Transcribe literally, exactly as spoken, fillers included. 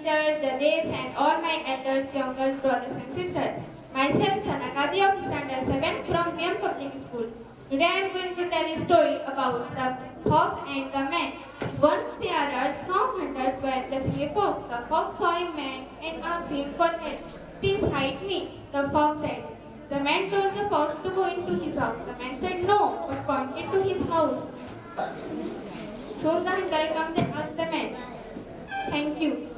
teachers, judges, and all my elders, younger brothers and sisters. Myself, Sanakadi of Standard seven from B M Public School. Today I am going to tell a story about the fox and the man. Once there are some hunters were chasing a fox. The fox saw a man and asked him for help. Please hide me, the fox said. The man told the fox to go into his house. The man said no, but pointed to his house. So the hunter comes and asked the man. Thank you.